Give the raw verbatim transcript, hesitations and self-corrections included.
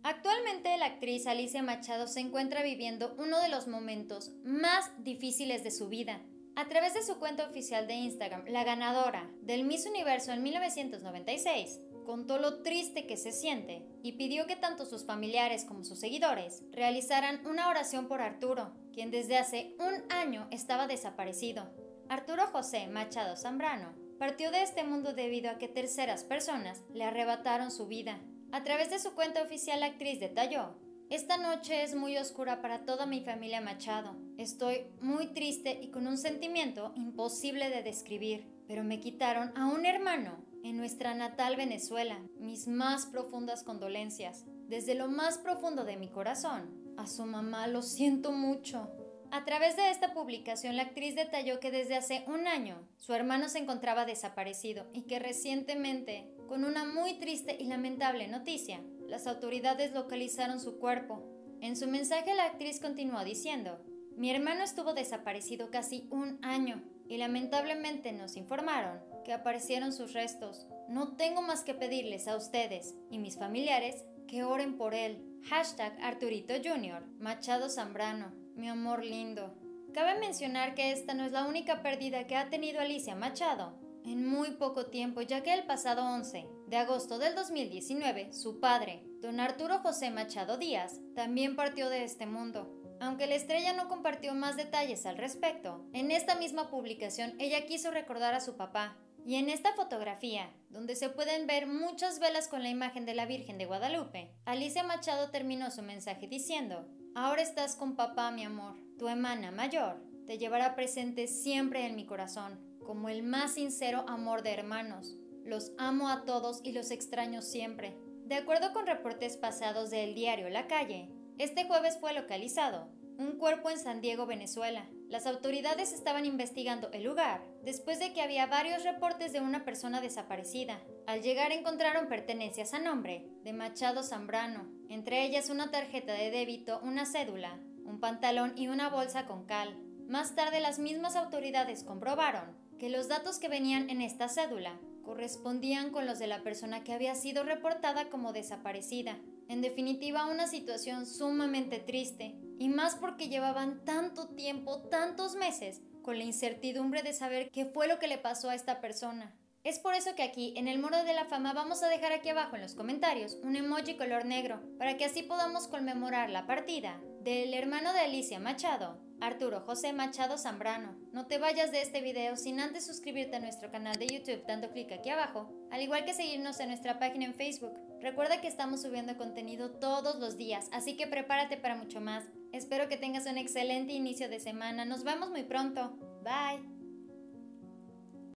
Actualmente la actriz Alicia Machado se encuentra viviendo uno de los momentos más difíciles de su vida. A través de su cuenta oficial de Instagram, la ganadora del Miss Universo en mil novecientos noventa y seis contó lo triste que se siente y pidió que tanto sus familiares como sus seguidores realizaran una oración por Arturo, quien desde hace un año estaba desaparecido. Arturo José Machado Zambrano partió de este mundo debido a que terceras personas le arrebataron su vida. A través de su cuenta oficial, la actriz detalló: "Esta noche es muy oscura para toda mi familia Machado. Estoy muy triste y con un sentimiento imposible de describir, pero me quitaron a un hermano en nuestra natal Venezuela. Mis más profundas condolencias. Desde lo más profundo de mi corazón, a su mamá lo siento mucho". A través de esta publicación, la actriz detalló que desde hace un año su hermano se encontraba desaparecido y que recientemente, con una muy triste y lamentable noticia, las autoridades localizaron su cuerpo. En su mensaje, la actriz continuó diciendo: "Mi hermano estuvo desaparecido casi un año y lamentablemente nos informaron que aparecieron sus restos. No tengo más que pedirles a ustedes y mis familiares que oren por él. Hashtag Arturito junior Machado Zambrano, mi amor lindo". Cabe mencionar que esta no es la única pérdida que ha tenido Alicia Machado en muy poco tiempo, ya que el pasado once de agosto del dos mil diecinueve, su padre, don Arturo José Machado Díaz, también partió de este mundo. Aunque la estrella no compartió más detalles al respecto, en esta misma publicación ella quiso recordar a su papá. Y en esta fotografía, donde se pueden ver muchas velas con la imagen de la Virgen de Guadalupe, Alicia Machado terminó su mensaje diciendo: "Ahora estás con papá, mi amor. Tu hermana mayor te llevará presente siempre en mi corazón, como el más sincero amor de hermanos. Los amo a todos y los extraño siempre". De acuerdo con reportes pasados del diario La Calle, este jueves fue localizado un cuerpo en San Diego, Venezuela. Las autoridades estaban investigando el lugar después de que había varios reportes de una persona desaparecida. Al llegar encontraron pertenencias a nombre de Machado Zambrano, entre ellas una tarjeta de débito, una cédula, un pantalón y una bolsa con cal. Más tarde, las mismas autoridades comprobaron que los datos que venían en esta cédula correspondían con los de la persona que había sido reportada como desaparecida. En definitiva, una situación sumamente triste, y más porque llevaban tanto tiempo, tantos meses, con la incertidumbre de saber qué fue lo que le pasó a esta persona. Es por eso que aquí, en el Muro de la Fama, vamos a dejar aquí abajo en los comentarios un emoji color negro, para que así podamos conmemorar la partida del hermano de Alicia Machado, Arturo José Machado Zambrano. No te vayas de este video sin antes suscribirte a nuestro canal de YouTube dando clic aquí abajo, al igual que seguirnos en nuestra página en Facebook. Recuerda que estamos subiendo contenido todos los días, así que prepárate para mucho más. Espero que tengas un excelente inicio de semana. Nos vemos muy pronto. Bye.